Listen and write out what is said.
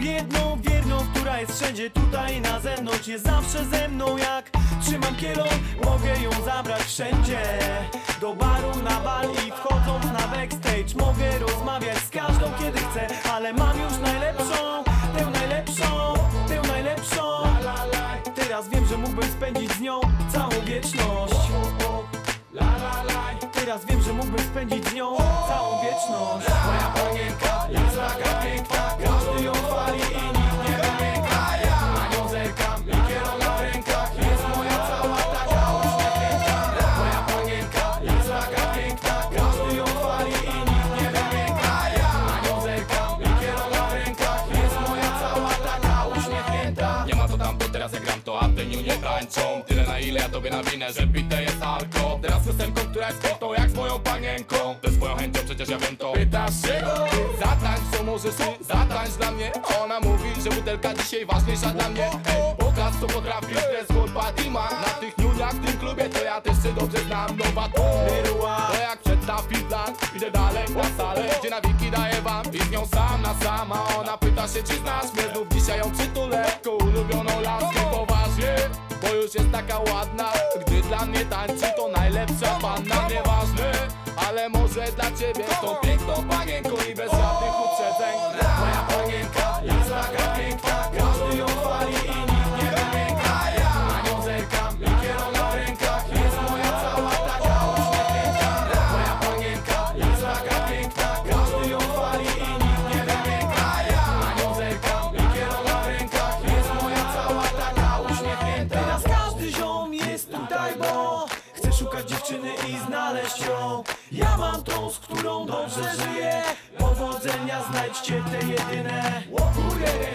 jedną wierną, która jest wszędzie tutaj na zewnątrz. Jest zawsze ze mną, jak trzymam kielon, mogę ją zabrać wszędzie. Do baru, na bal i wchodząc na backstage mogę rozmawiać z każdą kiedy chcę, ale mam już najlepszą, tę najlepszą, tę najlepszą. Teraz wiem, że mógłbym spędzić z nią całą wieczność. Teraz wiem, że mógłbym spędzić z nią całą wieczność. Moja panienka jest taka piękna, każdy ją chwali i nikt nie wymięka. Na nią zerkam i kierowca w rękach, jest moja cała taka uśmiechnięta. Moja panienka jest taka piękna, każdy ją chwali i nikt nie wymięka. Na nią zerkam i kierowca w rękach, jest moja cała taka uśmiechnięta. Nie ma to tam, bo teraz jak gram to, a ty nie tańczą. Tyle na ile ja tobie nawinę, że bite jest alko. Teraz piosenką, która jest piękną jak z moją panienką. Ze swoją chęcią, przecież ja wiem to. Pytasz się go, zatańcz, co możesz ty, zatańcz dla mnie. Ona mówi, że butelka dzisiaj ważniejsza dla mnie. Ej, pokaż co potrafisz, bez golpa Dima. Na tych niuniach w tym klubie to ja też się dobrze znam. Nowa to jak przed ta Fitland. Idę dalej na salę, gdzie na wiki daję wam i z nią sam na sama. Ona pyta się, czy znasz mnie, znów dzisiaj ją przytulę. Ko ulubioną laskę, poważnie, bo już jest taka ładna. Gdy dla mnie tańczy, to najlepsza panna. Nieważne, ale może dla ciebie z tą piękną panienką i bez żadnych uprzedzeń. Moja panienka jest taka piękna, każdy ją chwali i nikt nie wymięka. Na nią zerkam i kierowca w rękach, jest moja cała taka uśmiechnięta. Moja panienka jest taka piękna, każdy ją chwali i nikt nie wymięka. Na nią zerkam i kierowca w rękach, jest moja cała taka uśmiechnięta. Teraz każdy ziom jest tutaj, bo chce szukać dziewczyny i znaleźć ją. Ja mam tą, z którą dobrze żyję. Powodzenia, znajdźcie te jedyne.